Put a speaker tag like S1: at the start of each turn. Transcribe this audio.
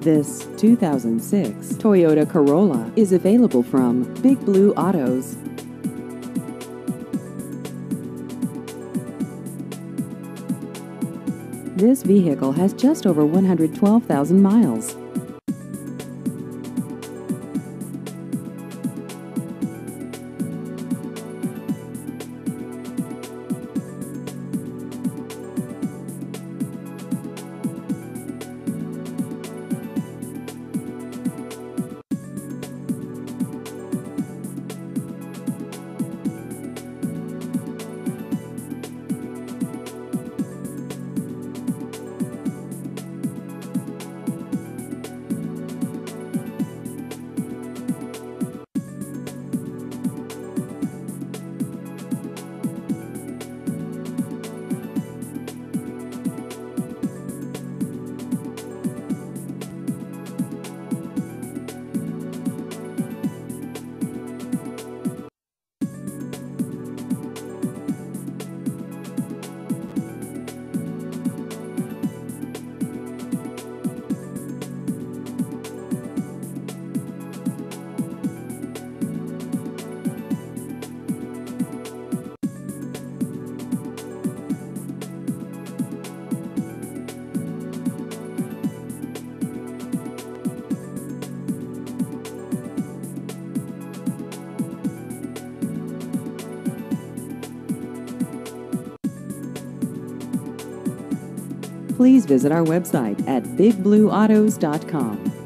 S1: This 2006 Toyota Corolla is available from Big Blue Autos. This vehicle has just over 112,000 miles. Please visit our website at bigblueautos.com.